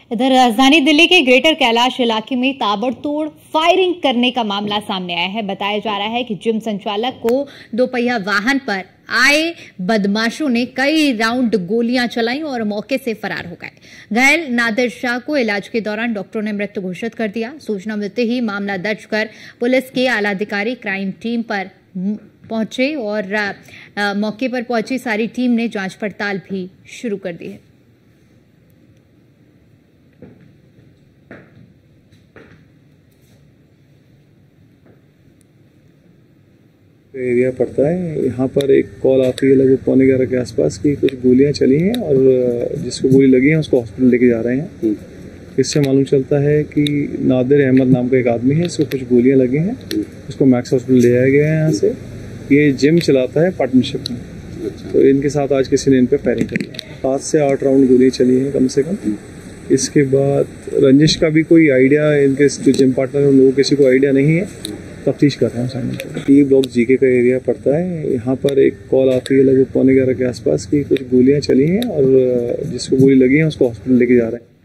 इधर राजधानी दिल्ली के ग्रेटर कैलाश इलाके में ताबड़तोड़ फायरिंग करने का मामला सामने आया है। बताया जा रहा है कि जिम संचालक को दोपहिया वाहन पर आए बदमाशों ने कई राउंड गोलियां चलाई और मौके से फरार हो गए। घायल नादिर शाह को इलाज के दौरान डॉक्टरों ने मृत घोषित कर दिया। सूचना मिलते ही मामला दर्ज कर पुलिस के आला अधिकारी क्राइम टीम पर पहुंचे और मौके पर पहुंची सारी टीम ने जांच पड़ताल भी शुरू कर दी है। एरिया पड़ता है, यहाँ पर एक कॉल आती है लगभग 11:15 के आसपास की कुछ गोलियां चली हैं और जिसको गोली लगी है उसको हॉस्पिटल लेके जा रहे हैं। इससे मालूम चलता है कि नादिर अहमद नाम का एक आदमी है, इसको कुछ गोलियां लगी हैं, उसको मैक्स हॉस्पिटल ले आया गया है। यहाँ से ये जिम चलाता है पार्टनरशिप में, तो इनके साथ आज किसी ने इन पर फायरिंग करी है। 7 से 8 राउंड गोली चली हैं कम से कम। इसके बाद रंजिश का भी कोई आइडिया, इनके जो जिम पार्टनर है उन लोगों को किसी को आइडिया नहीं है, तफ्तीश कर रहे हैं सामने। ये ब्लॉक जीके का एरिया पड़ता है, यहाँ पर एक कॉल आती है लगभग 11:15 के आसपास की कुछ गोलियां चली हैं और जिसको गोली लगी है उसको हॉस्पिटल लेके जा रहे हैं।